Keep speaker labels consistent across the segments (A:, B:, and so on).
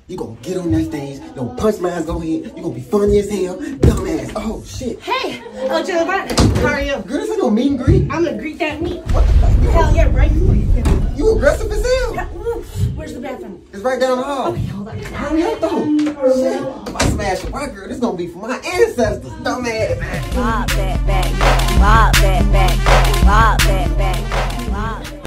A: You gonna get on that stage, you gonna punch my ass, go ahead, you gonna be funny as hell, dumbass. Oh shit.
B: Hey, oh Giovanni, how are you?
A: Girl, this ain't no meet and greet.
B: I'm gonna greet that meat.
A: What the fuck?
B: Hell yeah, right?
A: You aggressive as hell.
B: Where's the bathroom?
A: It's right down the hall.
B: Okay, hold on.
A: Hurry up though. Shit. If I smash a white girl, this gonna be for my ancestors. Dumbass.
C: Rob that back, rob that back, rob that back, rob that.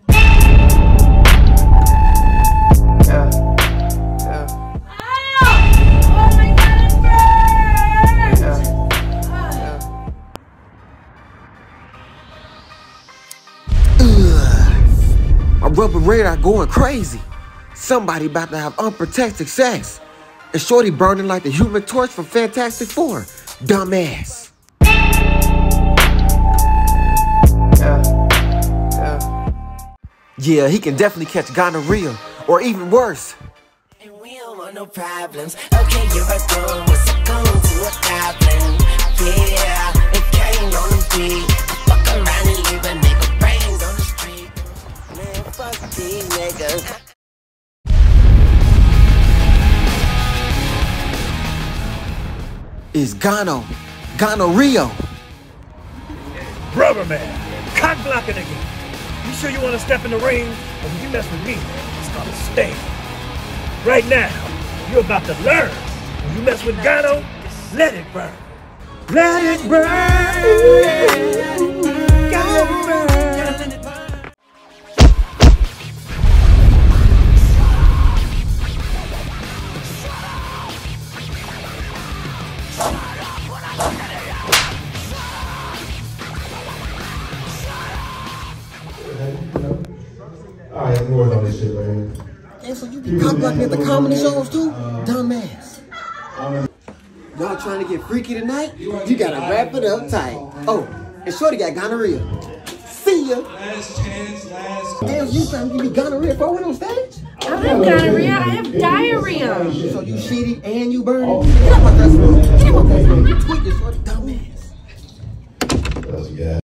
A: My rubber radar going crazy. Somebody about to have unprotected sex. And shorty burning like the Human Torch from Fantastic Four. Dumbass. Yeah, he can definitely catch gonorrhea. Or even worse.
D: And we don't want no problems. Okay, you're a gun. What's a gun to a goblin? Yeah, it came on the beat. I fuck around and leave a nigga brains on the street. Man, fuck these niggas.
A: Is gonorrhea.
E: Rubber man, cock blocking again. You sure you want to step in the ring? Or when you mess with me, it's gonna stay. Right now, you're about to learn. When you mess with Gano, let it burn. Let it burn. Let it burn.
F: Alright, I'm working on this shit, man.
A: Damn, so you be cock blocking at the comedy shows too? Dumbass. Y'all trying to get freaky tonight? You gotta wrap it up tight. Oh, and shorty got gonorrhea. See ya.
F: Last chance, last.
A: Damn, you trying to give me gonorrhea before we on stage?
B: I don't have gonorrhea, I have diarrhea.
A: So you shitty and you burning? Get out my dressing room. Get out my dressing room. You tweaking, shorty. Dumbass.
F: Yeah.